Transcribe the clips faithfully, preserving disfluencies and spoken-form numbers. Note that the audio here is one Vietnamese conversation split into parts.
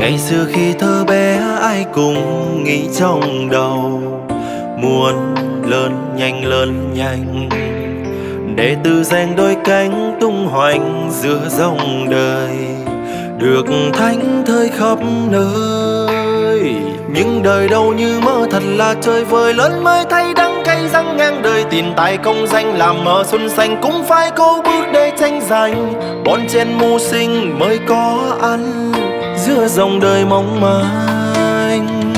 Ngày xưa khi thơ bé ai cũng nghĩ trong đầu muốn lớn nhanh lớn nhanh để tự rèn đôi cánh tung hoành giữa dòng đời, được thánh thơi khắp nơi. Nhưng đời đâu như mơ, thật là chơi vời, lớn mới thấy đắng cay răng ngang đời. Tiền tài công danh làm mơ xuân xanh, cũng phải cố bước để tranh giành. Bon chen mưu sinh mới có ăn giữa dòng đời mong manh.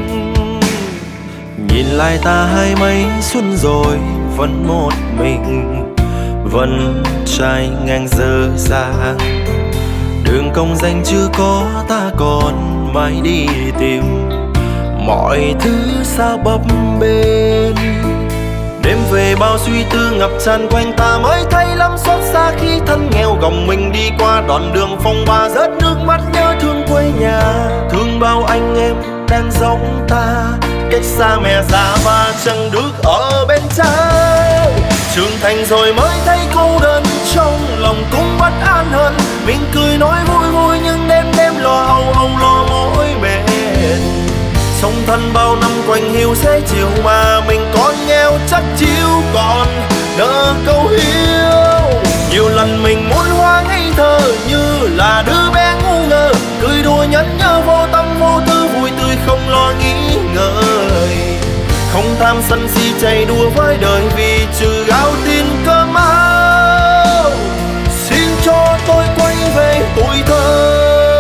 Nhìn lại ta hai mấy xuân rồi vẫn một mình, vẫn trai ngang dở dàng. Đường công danh chưa có, ta còn mãi đi tìm mọi thứ sao bấp bênh. Đêm về bao suy tư ngập tràn quanh ta, mới thấy lắm xót xa khi thân nghèo gồng mình đi qua đoạn đường phong ba. Rớt nước mắt nhớ thương quê nhà, thương bao anh em đang giống ta, cách xa mẹ già và chẳng được ở bên cha. Trưởng thành rồi mới thấy cô đơn, trong lòng cũng bất an hơn. Mình cười nói vui vui nhưng đêm đêm lo âu âu lo mỗi bề. Sống thân bao năm quanh hiu dễ chịu mà mình còn nghèo chắc chiếu còn nợ câu hiếu. Nhiều lần mình muốn hoa ngây thơ như là đứa bé ngu ngơ, cười đùa nhẫn nhơ vô tâm vô tư vui tươi không lo nghĩ ngợi. Không tham sân si chạy đùa với đời vì trừ gạo tiền cơm áo. Xin cho tôi quay về tuổi thơ.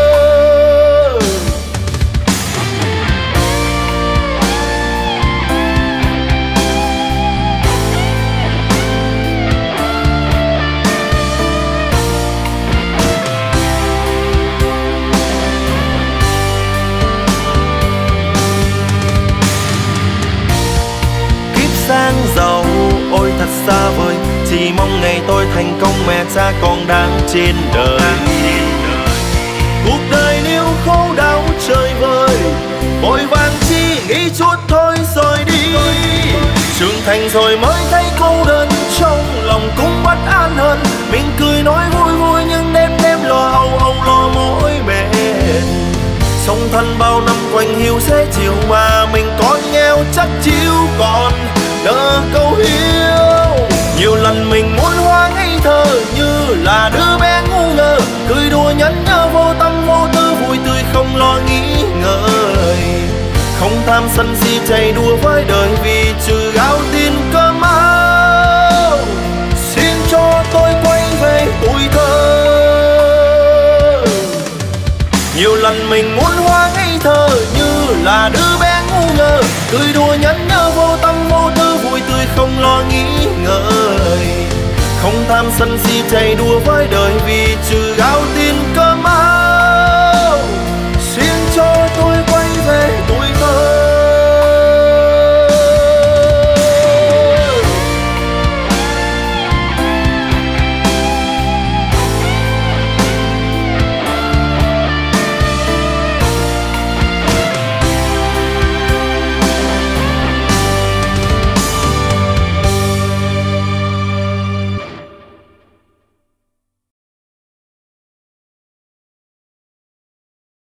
Sang giàu ôi thật xa vời, chỉ mong ngày tôi thành công mẹ cha còn đang trên đời. Cuộc đời nếu khổ đau trời vơi, vội vàng chi nghĩ chút thôi rồi đi. Trưởng thành rồi mới thấy cô đơn, trong lòng cũng bất an hơn. Mình cười nói vui vui nhưng đêm đêm lo âu âu lo mỗi bề. Sống thân bao năm quanh hiu dễ chịu mà mình còn nghèo chắc chiếu còn nợ câu hiếu. Nhiều lần mình muốn hoa ngây thơ như là đứa bé ngu ngơ, cười đùa nhẫn nhơ vô tâm vô tư vui tươi không lo nghĩ ngợi. Không tham sân si chạy đùa với đời vì trừ gạo tiền cơm áo. Xin cho tôi quay về tuổi thơ. Nhiều lần mình muốn hoa ngây thơ như là đứa bé ngu ngơ, cười đùa nhẫn nhơ vô tâm vô tư vui tươi không lo nghĩ ngợi. Không tham sân si chạy đùa với đời vì trừ gạo